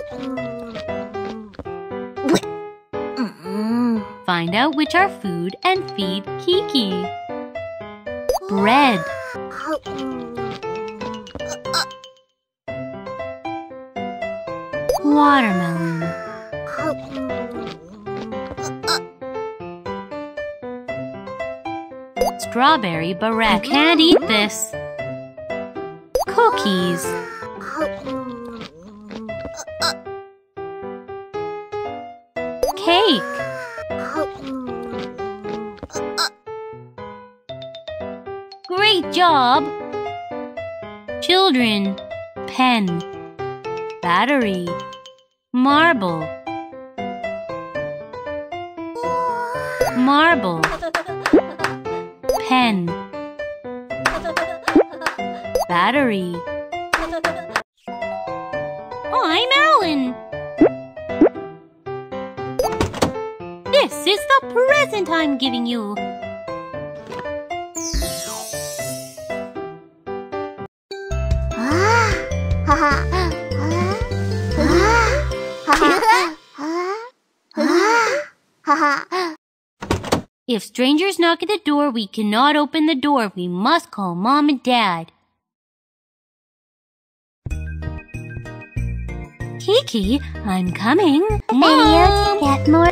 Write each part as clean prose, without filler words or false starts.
Find out which are food and feed Kiki. Bread. Watermelon. Strawberry barrette. You can't eat this. Cookies. Cake. Great job! Children. Pen. Battery. Marble. Marble. Pen. Battery. I'm Alan. This is the present I'm giving you. If strangers knock at the door, we cannot open the door. We must call Mom and Dad. Kiki, I'm coming. Mom! Get more.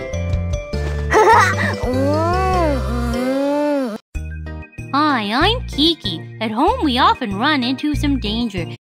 Hi, I'm Kiki. At home, we often run into some danger.